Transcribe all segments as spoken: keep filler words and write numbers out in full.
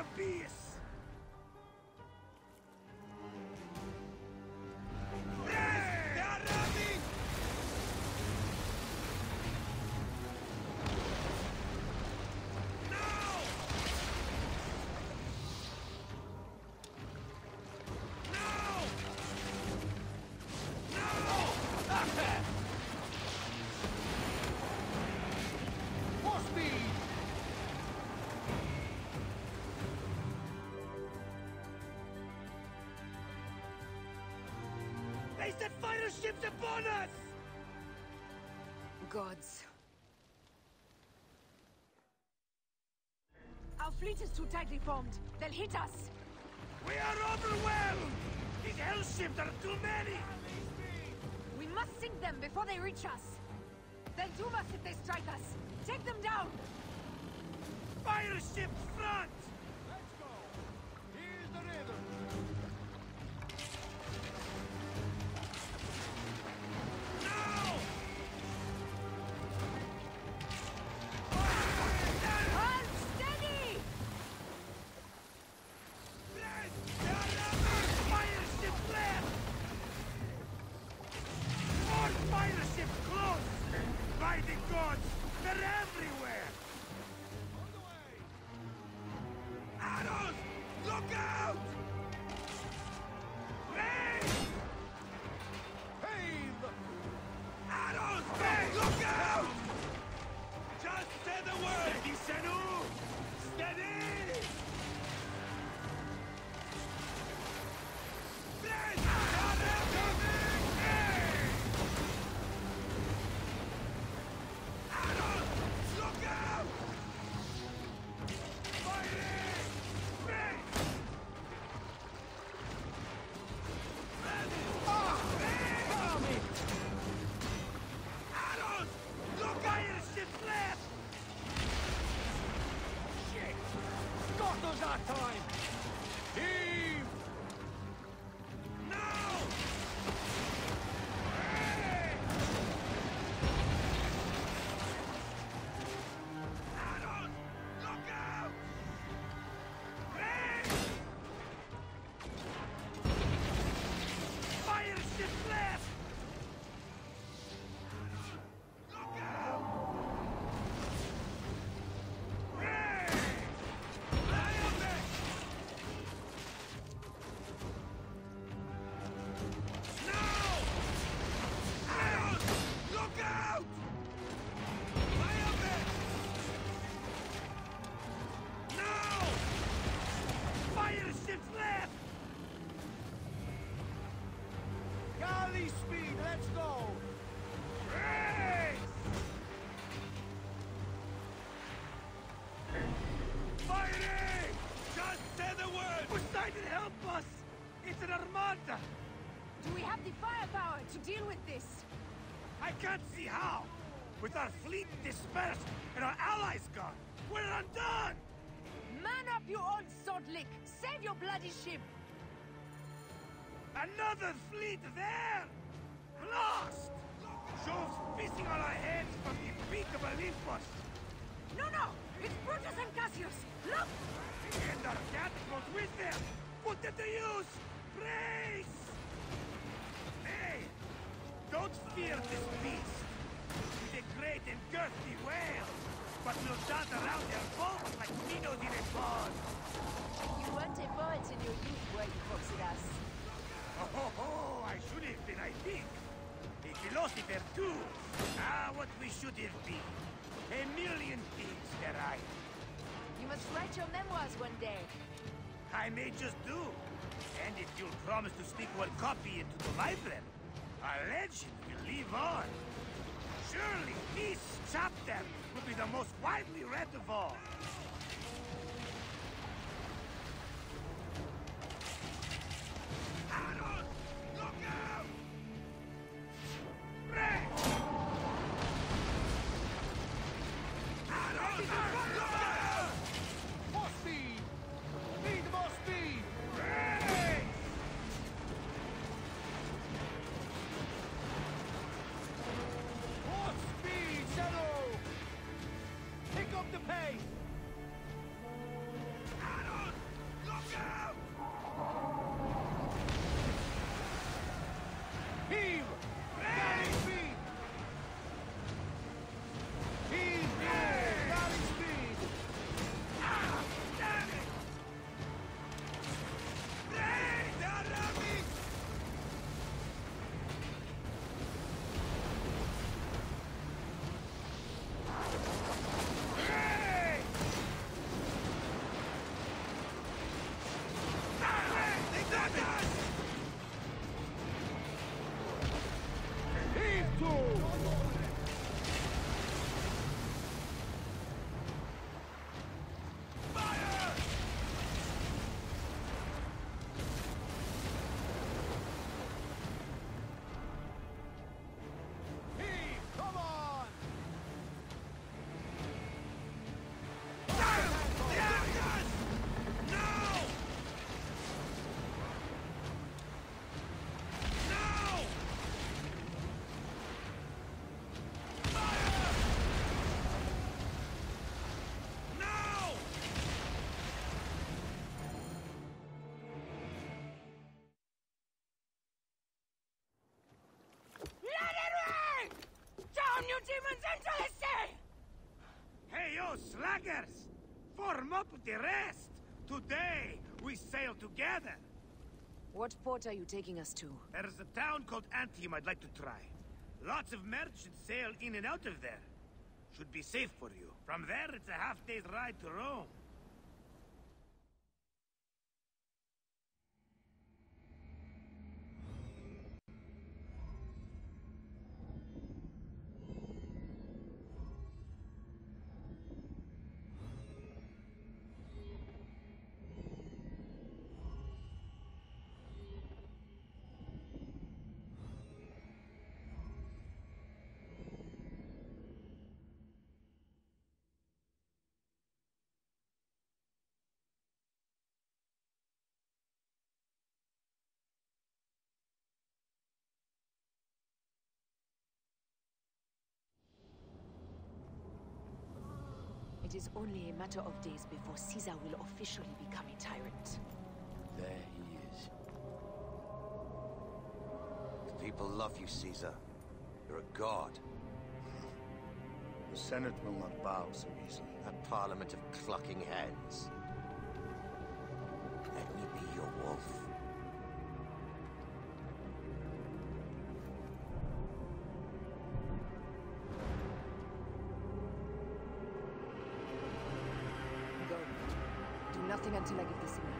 abyss! They set fighter ships upon us! Gods. Our fleet is too tightly formed. They'll hit us. We are overwhelmed! These hell ships are too many! We must sink them before they reach us. They'll doom us if they strike us. Take them down! Fire ships front! Let's go! Here's the rhythm! Time! Heave! Now! Hey! Arrows! Look out! Hey! Fire ship left! Look out! Speed, let's go! Race! Fighting! Just say the word! Poseidon, help us! It's an armada! Do we have the firepower to deal with this? I can't see how! With our fleet dispersed and our allies gone, we're undone! Man up, you old sword lick! Save your bloody ship! Another fleet there! Lost! Jove's pissing on our heads from the peak of Olympus! No, no! It's Brutus and Cassius! Look! And our catapult with them! Put it to use! Brace! Hey! Don't fear this beast! He's a great and girthy whale! But we'll dance around their boats like minnows in a pond! You weren't a poet in your youth, were you, Foxidas? Oh, ho, ho, I should have been, I think. A philosopher too. Ah, what we should have been. A million things that I... You must write your memoirs one day. I may just do. And if you'll promise to sneak one copy into the library, our legend will live on. Surely this chapter will be the most widely read of all. Arrows! Look out! Break! Arrows! Look out! More speed! Need more speed! Break! More speed, Cello! Pick up the pace! slackers! Form up with the rest! Today, we sail together! What port are you taking us to? There's a town called Antium I'd like to try. Lots of merchants sail in and out of there. Should be safe for you. From there, it's a half-day's ride to Rome. It is only a matter of days before Caesar will officially become a tyrant. There he is. The people love you, Caesar. You're a god. The Senate will not bow so easily. A parliament of clucking hens. Let me be your wolf. Go. Do nothing until I give the signal.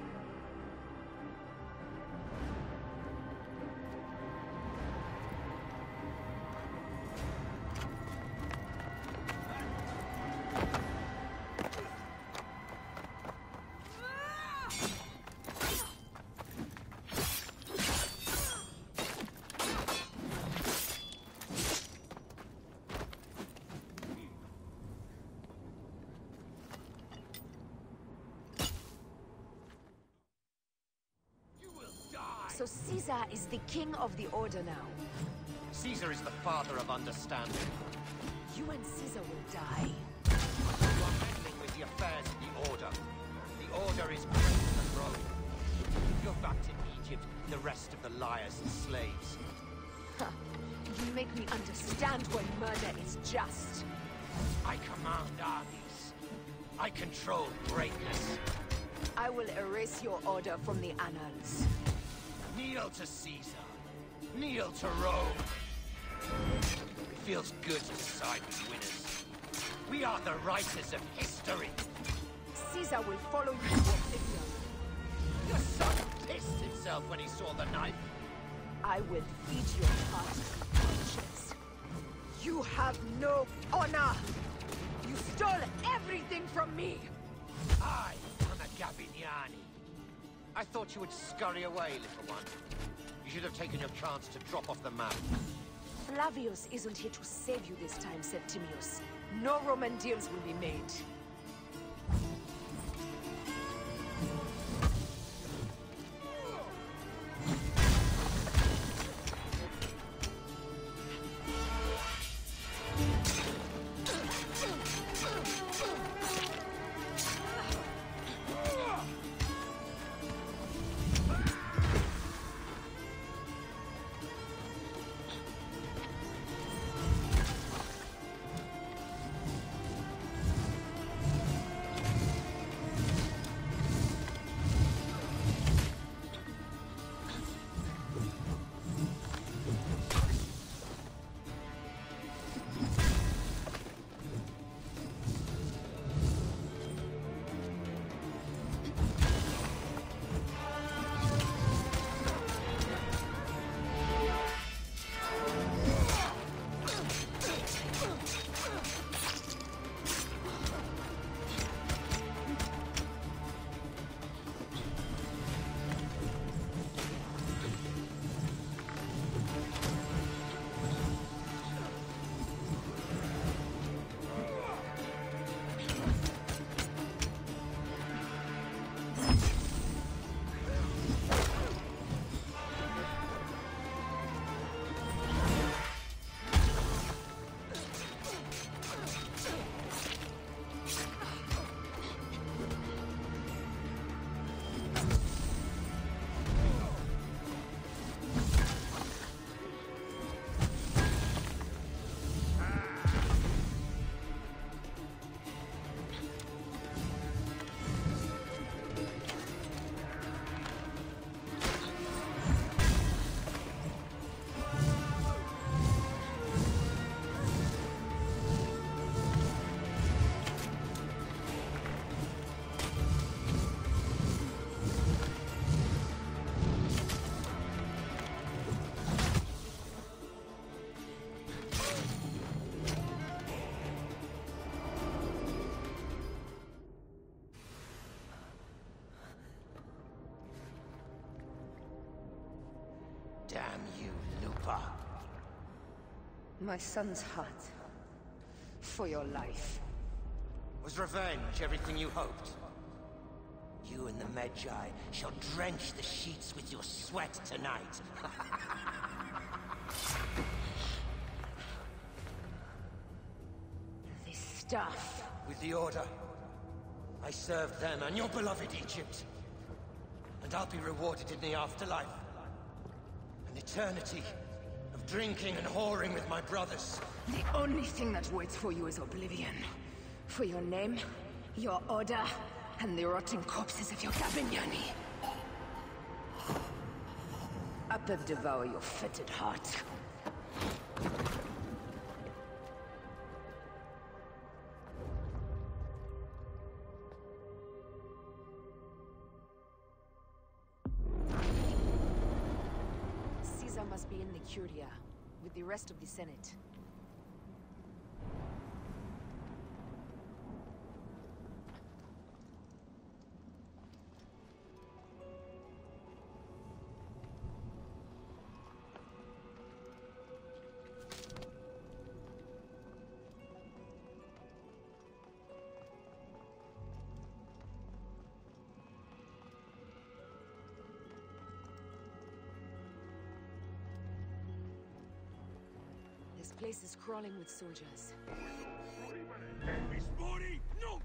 So Caesar is the king of the Order now. Caesar is the father of understanding. You and Caesar will die. You are meddling with the affairs of the Order. The Order is greater than Rome. You're back to Egypt, the rest of the liars and slaves. Huh. You make me understand why murder is just. I command armies. I control greatness. I will erase your order from the annals. Kneel to Caesar. Kneel to Rome. It feels good to side with winners. We are the writers of history. Caesar will follow you to oblivion. Your son pissed himself when he saw the knife. I will feed your heart to conscience. You have no honor! You stole everything from me! I am a Gabiniani. I thought you would scurry away, little one. You should have taken your chance to drop off the map. Flavius isn't here to save you this time, Septimius. No Roman deals will be made. offer? My son's heart. For your life. Was revenge everything you hoped? You and the Medjay shall drench the sheets with your sweat tonight. This stuff. With the Order, I served them and your beloved Egypt. And I'll be rewarded in the afterlife. An eternity of drinking and whoring with my brothers. The only thing that waits for you is oblivion. For your name, your order, and the rotting corpses of your Gabignani. Up and devour your fetid heart. Caesar must be in the Curia, with the rest of the Senate. This place is crawling with soldiers. Mispori, no!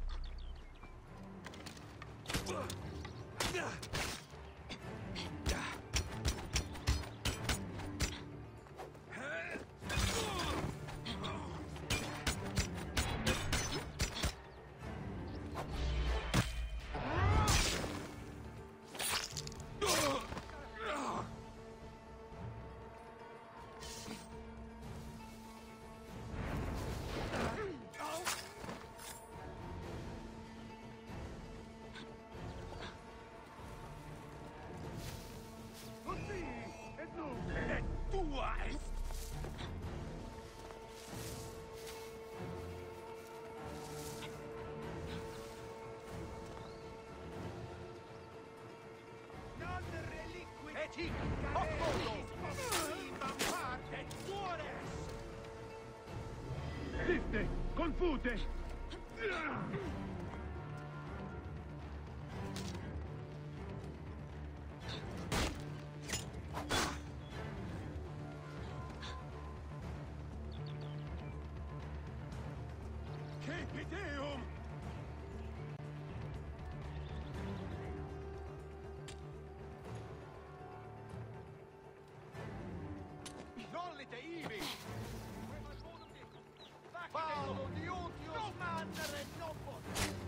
Resiste! Confute! Capiteum! Nollite ivi! Paolo di Utius Mannere Nobot!